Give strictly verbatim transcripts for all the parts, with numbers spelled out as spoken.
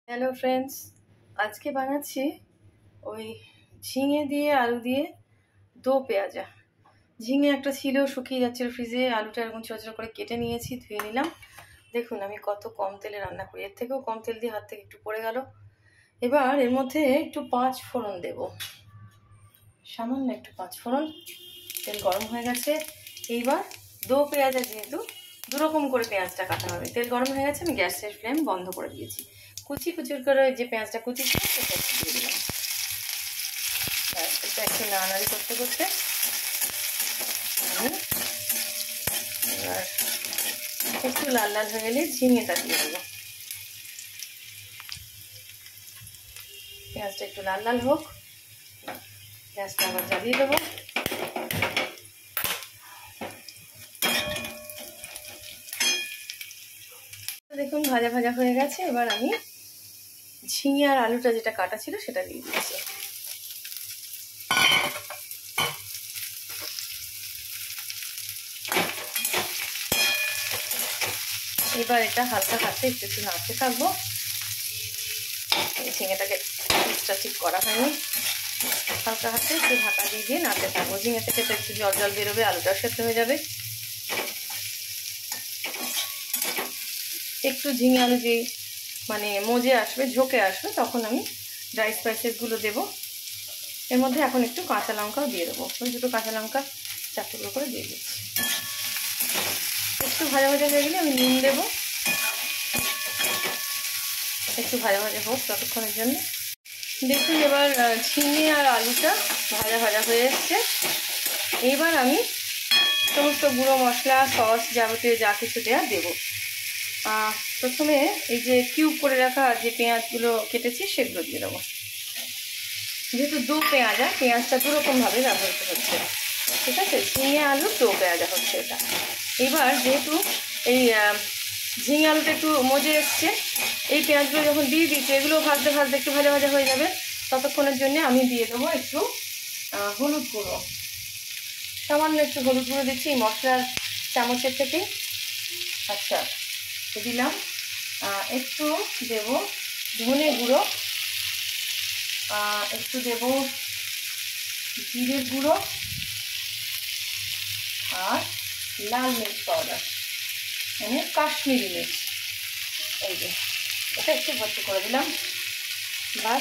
Hello friends, আজকে বানাচ্ছি ওই ঝিঙে দিয়ে আলু দিয়ে দো পেঁয়াজা। ঝিঙে একটা ছিল, শুকিয়ে যাচ্ছিল ফ্রিজে। আলুটা এরকম ছোটো ছোটো করে কেটে নিয়েছি, ধুয়ে নিলাম। দেখুন আমি কত কম তেলে রান্না করি, এর থেকেও কম তেল দিয়ে হাত থেকে একটু পড়ে গেল। এবার এর মধ্যে একটু পাঁচ ফোড়ন দেব, সামান্য একটু পাঁচ ফোড়ন। তেল গরম হয়ে গেছে। এইবার দো পেঁয়াজা, যেহেতু দুরকম করে পেঁয়াজটা কাটা হবে, তেল গরম হয়ে গেছে, আমি গ্যাসের ফ্লেম বন্ধ করে দিয়েছি। কুচি কুচি করে যে পেঁয়াজটা কুচি ছিল সেটা দিয়ে দিলাম। এটা একটু নাড়ানাড়ি করতে করতে আমি এবার একটু লাল লাল হয়ে গেলে ঝিঙেটা দিয়ে দেবো। পেঁয়াজটা একটু লাল লাল হোক, গ্যাসটা আবার জ্বালিয়ে দেবো। দেখুন ভাজা ভাজা হয়ে গেছে। এবার আমি ঝিঙে আর আলুটা যেটা কাটা ছিল সেটা দিয়ে দিচ্ছি। এবার এটা হালকা হাতে একটু একটু নাড়তে থাকবো। এই ঝিঙেটাকে পিসটা ঠিক করা হয়নি, হালকা হাতে একটু ঢাকা দিয়ে দিয়ে নাড়তে থাকবো। ঝিঙে থেকে তো একটু জল জল বেরোবে, আলুটা সেদ্ধ হয়ে যাবে। একটু ঝিঙে আলু যে মানে মজে আসবে, ঝোঁকে আসবে, তখন আমি ড্রাই স্পাইসেসগুলো দেবো। এর মধ্যে এখন একটু কাঁচা লঙ্কাও দিয়ে দেবো। ওই দুটো কাঁচা লঙ্কা চার টুকরো করে দিয়ে দিচ্ছি। একটু ভাজা ভাজা হয়ে গেলে আমি নুন দেবো। একটু ভাজা ভাজা হোক ততক্ষণের জন্য। দেখুন এবার ঝিঙে আর আলুটা ভাজা ভাজা হয়ে এসছে। এইবার আমি সমস্ত গুঁড়ো মশলা, সস, যাবতীয় যা কিছু দেওয়া দেবো। প্রথমে এই যে কিউব করে রাখা যে পেঁয়াজগুলো কেটেছি সেগুলো দিয়ে দেবো। যেহেতু দু পেঁয়াজা, পেঁয়াজটা দুরকমভাবে ব্যবহৃত হচ্ছে, ঠিক আছে? ঝিঙে আলু দু পেঁয়াজা হচ্ছে এটা। এবার যেহেতু এই ঝিঙে আলুটা একটু মজে এসছে, এই পেঁয়াজগুলো যখন দিয়ে দিচ্ছি, এগুলো ভাজতে ভাজতে একটু ভাজা ভাজা হয়ে যাবে। ততক্ষণের জন্য আমি দিয়ে দেবো একটু হলুদ গুঁড়ো, সামান্য একটু হলুদ গুঁড়ো দিচ্ছি এই মশলার চামচের থেকে। আচ্ছা, দিলাম। একটু দেব ধনে গুঁড়ো, একটু দেব জিরে গুঁড়ো আর লাল মির্চ পাউডার, মানে কাশ্মীরি মির্চ। এই যে এটা একটু ভর্তি করে দিলাম, বাস।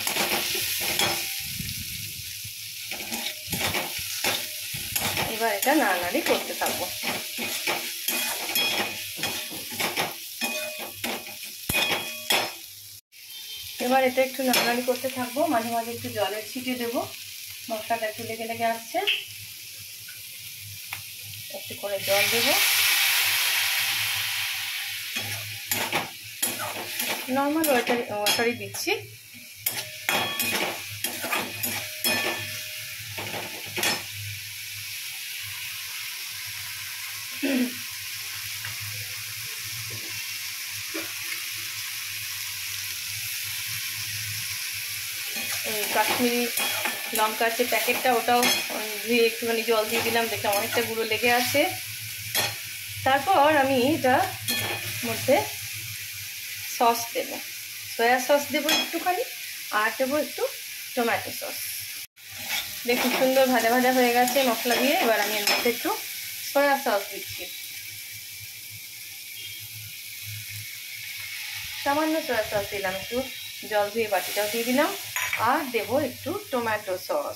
এবার এটা নাড়ানাড়ি করতে থাকবো। এবার এটা একটু নাড়ানাড়ি করতে থাকবো, মাঝে মাঝে একটু জলের ছিটিয়ে দেবো। মশলাটা একটু লেগে লেগে আসছে, একটু করে জল দেবো। নর্মাল ওয়াটার ওয়াটারই দিচ্ছি। এই কাশ্মীরি লঙ্কার যে প্যাকেটটা, ওটাও ধুয়ে একটুখানি জল দিয়ে দিলাম, দেখলাম অনেকটা গুঁড়ো লেগে আছে। তারপর আমি এটা মধ্যে সস দেব, সয়া সস দেবো একটুখানি, আর দেবো একটু টমেটো সস। দেখুন সুন্দর ভাজা ভাজা হয়ে গেছে মশলা দিয়ে। এবার আমি এর মধ্যে একটু সয়া সস দিচ্ছি, সামান্য সয়া সস দিলাম, একটু জল ধুয়ে বাটিটাও দিয়ে দিলাম। আর দেবো একটু টমেটো সস।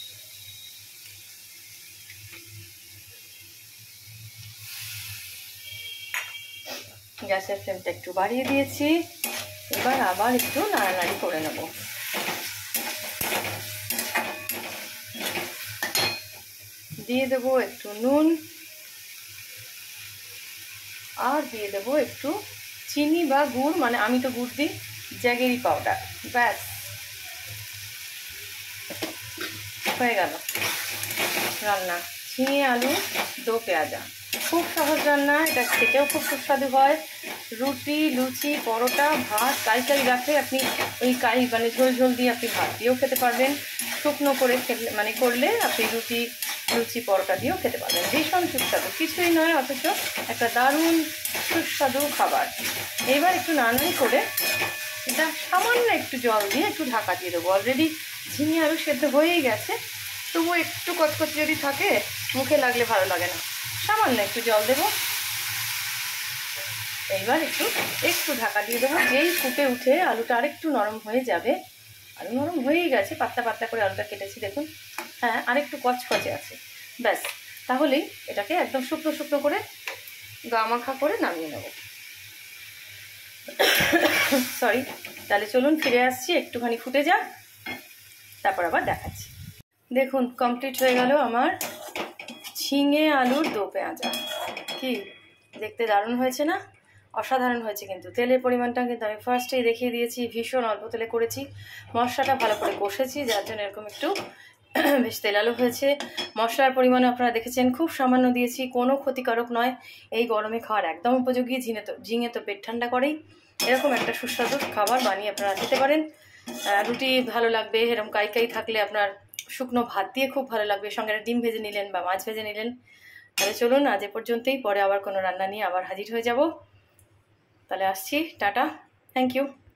গ্যাসের ফ্লেমটা একটু বাড়িয়ে দিয়েছি। এবার আবার একটু নাড়ানাড়ি করে নেব। দিয়ে দেবো একটু নুন, আর দিয়ে দেবো একটু চিনি বা গুড়, মানে আমি তো গুড় দিই, জ্যাগেরি পাউডার। ব্যাস, হয়ে গেল রান্না ঝিঙে আলু দো পেঁয়াজা। খুব সহজ রান্না, এটা খেতেও খুব সুস্বাদু হয়। রুটি, লুচি, পরোটা, ভাত, কারি কারি রাখলে আপনি ওই কারি মানে ঝোল ঝোল দিয়ে আপনি ভাত দিয়েও খেতে পারবেন। শুকনো করে খেলে মানে করলে আপনি রুটি, লুচি, পরোটা দিয়েও খেতে পারবেন। ভীষণ সুস্বাদু, কিছুই নয়, অথচ একটা দারুণ সুস্বাদু খাবার। এবার একটু নাড়ানাড়ি করে এটা সামান্য একটু জল দিয়ে একটু ঢাকা দিয়ে দেবো। অলরেডি ঝিঙে আলু সেদ্ধ হয়েই গেছে, তবুও একটু কচকচ যদি থাকে মুখে লাগলে ভালো লাগে না। সামান্য একটু জল দেবো, এইবার একটু একটু ঢাকা দিয়ে দেবো। যেই ফুটে উঠে আলুটা আরেকটু নরম হয়ে যাবে, আলু নরম হয়েই গেছে, পাতলা পাতলা করে আলুটা কেটেছি দেখুন, হ্যাঁ আরেকটু কচকচে আছে, ব্যাস তাহলেই এটাকে একদম শুকনো শুকনো করে গা মাখা করে নামিয়ে নেব। সরি, তাহলে চলুন ফিরে আসছি, একটুখানি ফুটে যাক, তারপর আবার দেখাচ্ছি। দেখুন কমপ্লিট হয়ে গেল আমার ঝিঙে আলুর দো পেঁয়াজা। কি দেখতে দারুণ হয়েছে না? অসাধারণ হয়েছে। কিন্তু তেলের পরিমাণটা কিন্তু আমি ফার্স্টেই দেখিয়ে দিয়েছি, ভীষণ অল্প তেলে করেছি। মশলাটা ভালো করে কষেছি, যার জন্য এরকম একটু বেশ তেলালো হয়েছে। মশলার পরিমাণে আপনারা দেখেছেন খুব সামান্য দিয়েছি, কোনো ক্ষতিকারক নয়, এই গরমে খাওয়ার একদম উপযোগী। ঝিঙে তো ঝিঙে তো পেট ঠান্ডা করেই। এরকম একটা সুস্বাদু খাবার বানিয়ে আপনারা খেতে পারেন। রুটি ভালো লাগবে, এরকম কাই কাই থাকলে আপনার শুকনো ভাত দিয়ে খুব ভালো লাগবে, সঙ্গে ডিম ভেজে নিলেন বা মাছ ভেজে নিলেন। তাহলে চলুন আজ এ পর্যন্তই, পরে আবার কোনো রান্না নিয়ে আবার হাজির হয়ে যাব। তাহলে আসছি, টাটা, থ্যাংক ইউ।